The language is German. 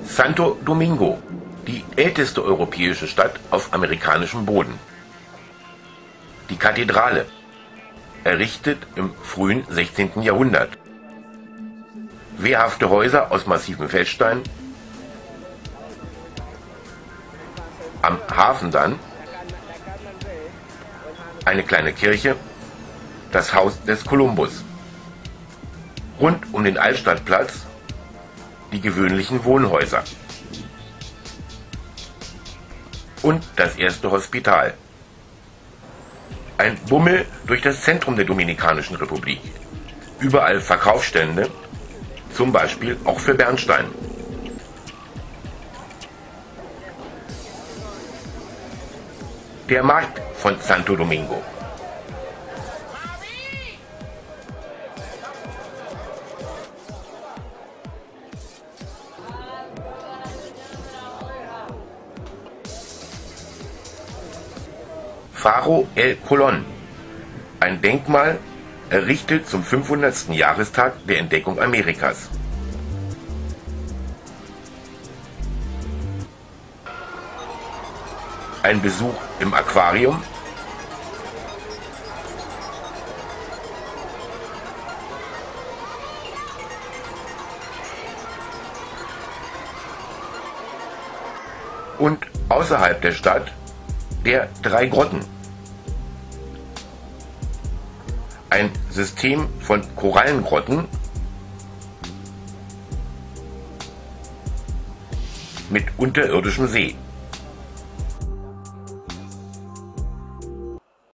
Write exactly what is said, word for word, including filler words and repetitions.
Santo Domingo, die älteste europäische Stadt auf amerikanischem Boden. Die Kathedrale, errichtet im frühen sechzehnten Jahrhundert. Wehrhafte Häuser aus massivem Feldstein. Am Hafen dann eine kleine Kirche, das Haus des Kolumbus. Rund um den Altstadtplatz die gewöhnlichen Wohnhäuser. Und das erste Hospital. Ein Bummel durch das Zentrum der Dominikanischen Republik. Überall Verkaufsstände, zum Beispiel auch für Bernstein. Der Markt von Santo Domingo. Faro El Colón, ein Denkmal, errichtet zum fünfhundertsten Jahrestag der Entdeckung Amerikas. Ein Besuch im Aquarium, und außerhalb der Stadt der drei Grotten. Ein System von Korallengrotten mit unterirdischem See.